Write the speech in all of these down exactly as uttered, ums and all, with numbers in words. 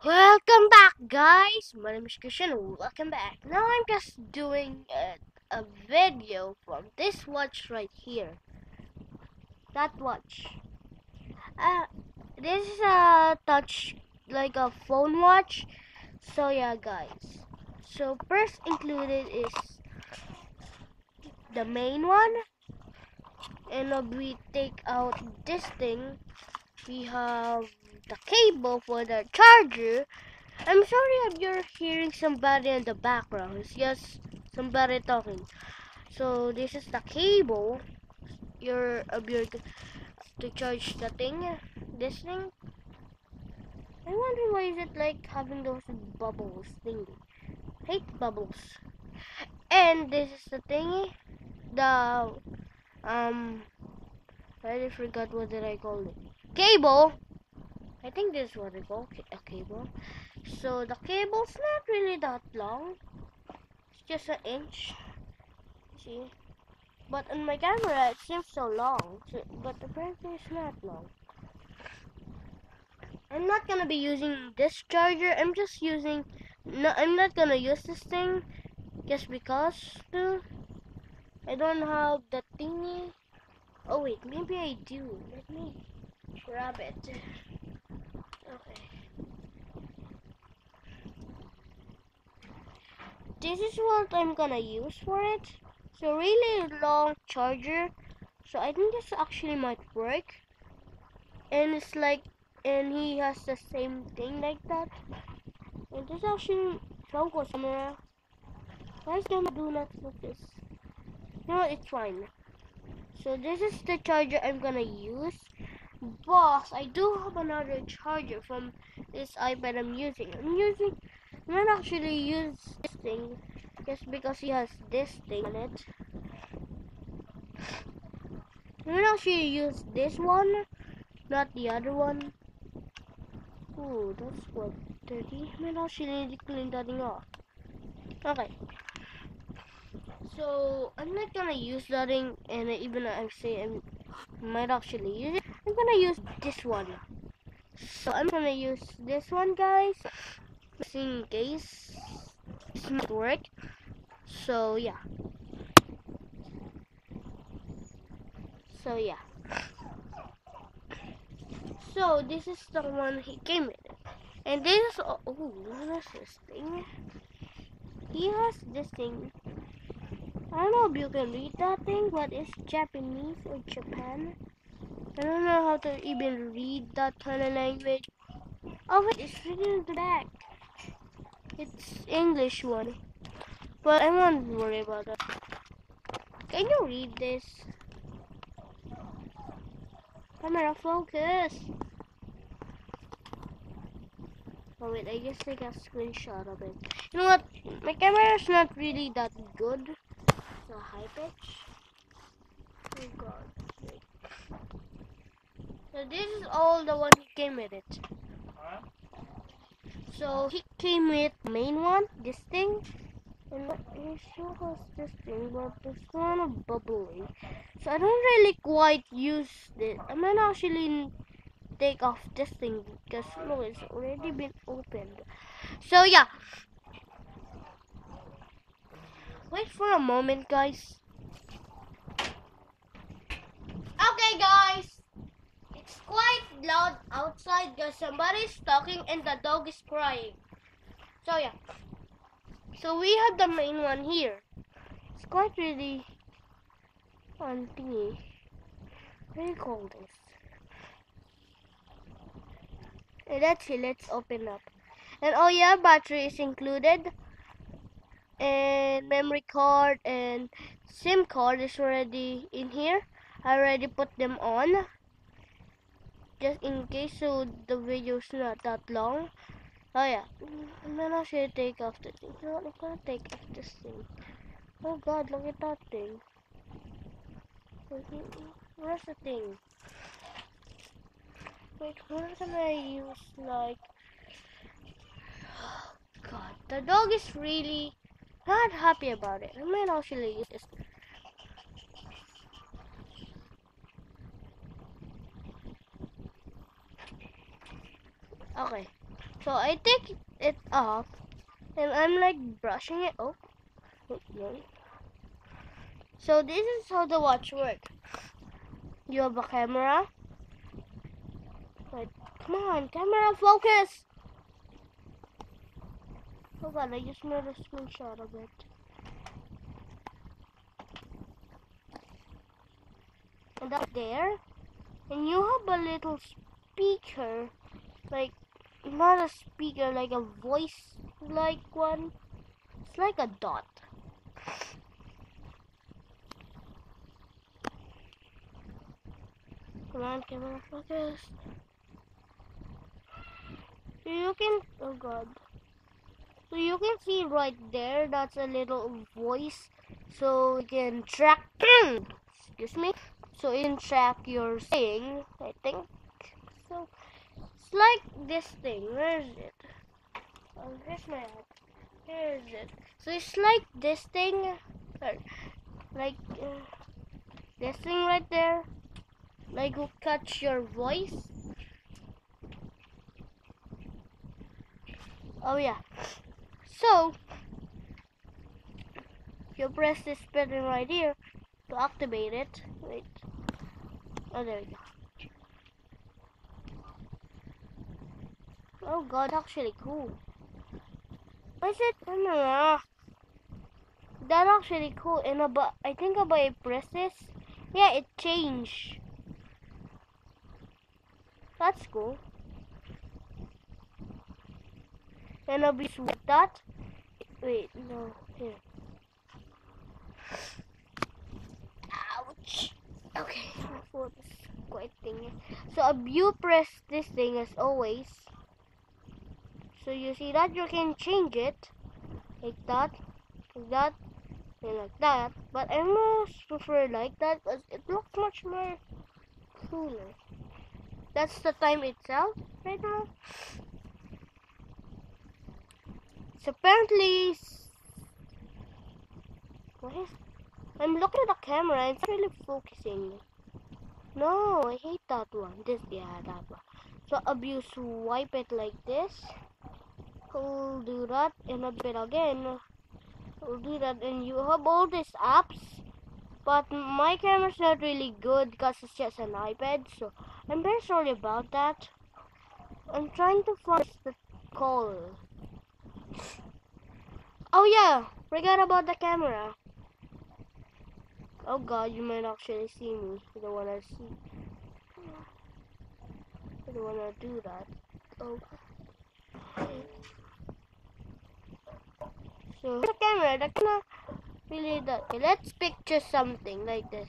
Welcome back, guys. My name is Christian. Welcome back. Now I'm just doing a, a video from this watch right here. That watch. Uh, this is a touch, like a phone watch. So yeah, guys. So first included is the main one, and if we take out this thing, we have the cable for the charger. I'm sorry if you're hearing somebody in the background. It's just somebody talking. So this is the cable. You're uh, you're to charge the thing. This thing. I wonder why is it like having those bubbles thingy. Hate bubbles. And this is the thingy. The um. I just forgot what did I call it. Cable. I think this is what I call a cable. So the cable's not really that long. It's just an inch. See? But on my camera it seems so long. So, but apparently it's not long. I'm not gonna be using this charger. I'm just using. No, I'm not gonna use this thing just because. Too. I don't have the thingy. Oh wait, maybe I do. Let me grab it. Okay. This is what I'm gonna use for it. So really long charger. So I think this actually might work. And it's like, and he has the same thing like that. And this actually focus camera. Why is them do not focus? No, it's fine. So this is the charger I'm gonna use. But I do have another charger from this iPad I'm using. I'm using. I'm not actually use this thing just because he has this thing on it. I'm not actually use this one, not the other one. Ooh, that's what thirty. I'm not actually clean that thing off. Okay. So I'm not gonna use that thing, and even I'm saying I might actually use it. I'm gonna use this one. So I'm gonna use this one, guys, just in case this might work. So yeah. So yeah. So this is the one he came with, and this is oh, what is this thing? He has this thing. I don't know if you can read that thing, but it's Japanese or Japan. I don't know how to even read that kind of language. Oh wait, it's written in the back. It's English one. But I won't worry about that. Can you read this? Camera focus. Oh wait, I just take a screenshot of it. You know what? My camera is not really that good. It's a high pitch. Oh god. Wait. So this is all the one he came with it. So he came with the main one, this thing, and he still has this thing, but it's kind of bubbly. So I don't really quite use this. I might actually take off this thing because look, it's already been opened. So yeah. Wait for a moment, guys. Okay, guys. It's quite loud outside because somebody's talking and the dog is crying. So yeah. So we have the main one here. It's quite really fun thingy. What do you call this? And let's see, let's open up. And oh yeah, battery is included. And memory card and SIM card is already in here. I already put them on. Just in case so the video is not that long. Oh yeah, and then I should take off the thing. You know what, I'm gonna take off this thing. Oh god, look at that thing. Where's the thing? Wait, where can I use like... Oh god, the dog is really not happy about it. I might actually use this. Okay, So I take it off and I'm like brushing it. Oh, no. So this is how the watch works. You have a camera. Wait, come on, camera, focus! Oh god, I just made a screenshot of it. And that's there. And you have a little speaker. Like, not a speaker, like a voice-like one. It's like a dot. Come on, camera, focus. So you can, oh god. So you can see right there, that's a little voice. So you can track, excuse me. So you can track your saying, I think. So it's like this thing. Where is it? Oh, here's my app. Here is it. So it's like this thing, like uh, this thing right there. Like will catch your voice. Oh yeah. So you press this button right here to activate it. Wait. Oh, there we go. Oh god, that's actually cool. Why is it? I don't know. That's actually cool. And about, I think about I press this. Yeah, it changed. That's cool. And I'll be with that. Wait, no, here. Ouch. Okay, my foot is quite thingy. So if you press this thing as always. So you see that you can change it like that, like that, and like that. But I most prefer like that because it looks much more cooler. That's the time itself right now. So apparently, what is? I'm looking at the camera and it's not really focusing. No, I hate that one. This, yeah, that one. So if you swipe it like this, we'll do that, and a bit again. We'll do that, and you have all these apps. But my camera's not really good because it's just an iPad, so I'm very sorry about that. I'm trying to find the call. Oh yeah, forgot about the camera. Oh god, you might actually see me. You don't wanna see. You don't wanna do that. Oh. So the camera, the camera really does. Okay, let's picture something like this.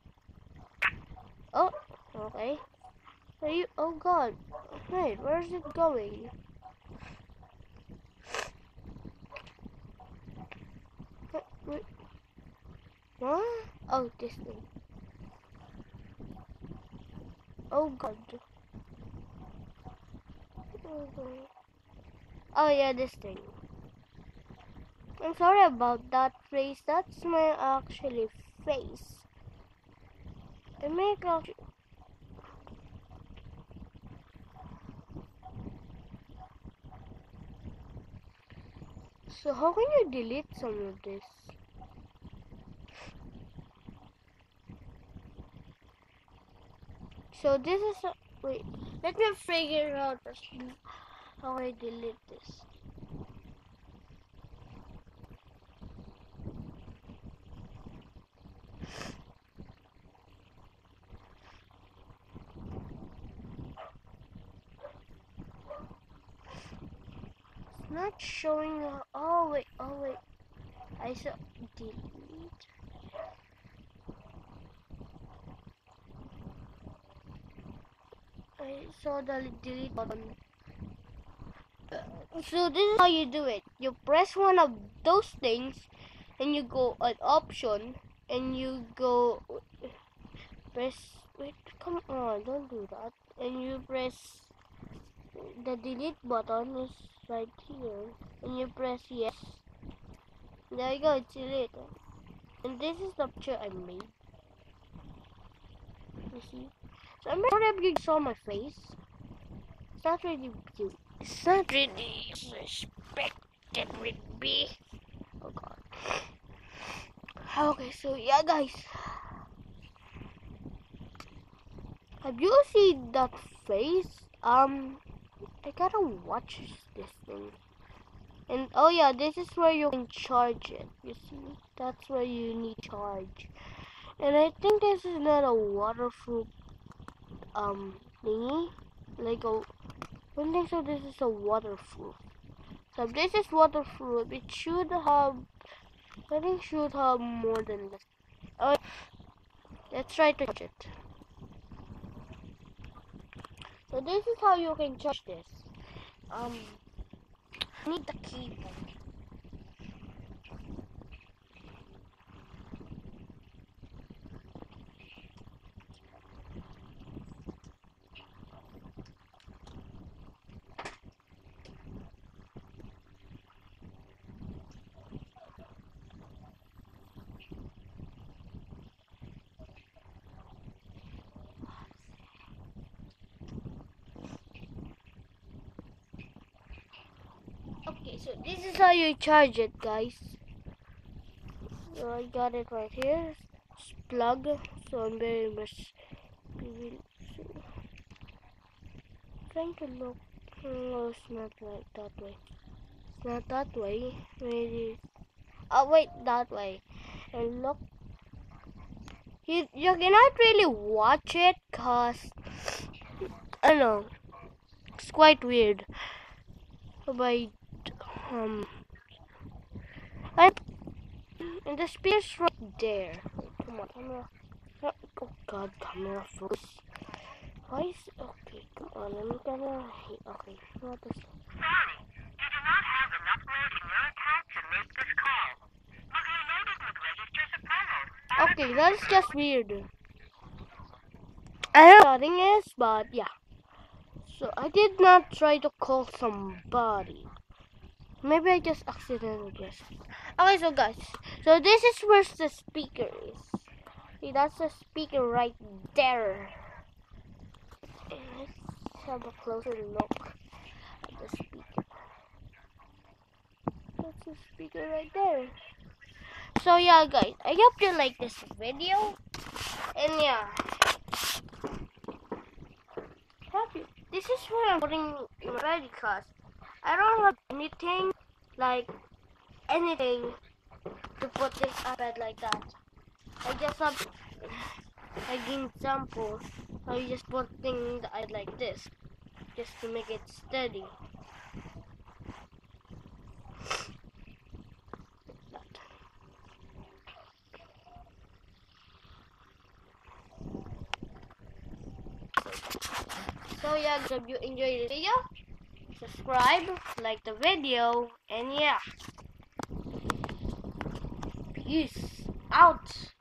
Oh, okay. Are you? Oh god. Wait, where is it going? Wait. What? Oh, this thing. Oh god. Oh yeah, this thing. I'm sorry about that face. That's my actually face. I make actually. So how can you delete some of this? So this is a, wait. Let me figure out how I delete this. It's not showing. Uh, oh wait. Oh wait. I saw delete. I saw the delete button. So this is how you do it. You press one of those things and you go on option and you go press, wait, come on, don't do that. And you press the delete button is right here and you press yes. There you go, it's delete. And this is the picture I made. You see? So I'm sorry if you saw my face. not really cute. It's not really respected with me. Oh god. Okay, so yeah, guys. Have you seen that face? Um, I gotta watch this thing. And oh yeah, this is where you can charge it. You see, that's where you need charge. And I think this is not a waterproof um thingy. Like a, I don't think so. This is a waterproof. So if this is waterproof, it should have. I think should have more than this. Oh, let's try to charge it. So this is how you can charge this. Um, I need the cable. Okay, so this is how you charge it, guys. So I got it right here. It's plug. So I'm very much trying to look. No, it's not like that way. It's not that way. Maybe. Oh wait, that way. And look. You you cannot really watch it, cause I don't know. It's quite weird. But um. I, and the speaker's right there. Come on, camera. Oh god, camera focus. Why is okay? Come on, let me camera. Okay, what is? Sorry, you do not have enough room in your account to make this call. Have you loaded with register subscribers? Okay, that's just weird. I don't know what thing is, but yeah. So I did not try to call somebody. Maybe I just accidentally guessed. Okay, so guys, so this is where the speaker is. See, that's the speaker right there. And let's have a closer look at the speaker. That's the speaker right there. So yeah, guys, I hope you like this video. And yeah, happy. This is where I'm putting in my bed because I don't have anything like anything to put this iPad like that. I just have like an example. I just put things the iPad like this, just to make it steady. So yeah, if you enjoyed the video, subscribe, like the video, and yeah, peace out.